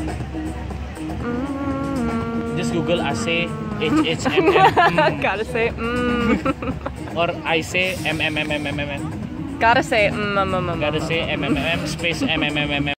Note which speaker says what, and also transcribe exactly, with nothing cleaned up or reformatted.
Speaker 1: Mm.
Speaker 2: Just Google A C H H M M.
Speaker 1: Gotta say mm.
Speaker 2: Or I say M M M M M M.
Speaker 1: Gotta say mm, mm, mm, mm,
Speaker 2: Gotta say
Speaker 1: mm.
Speaker 2: M M M space M M M M.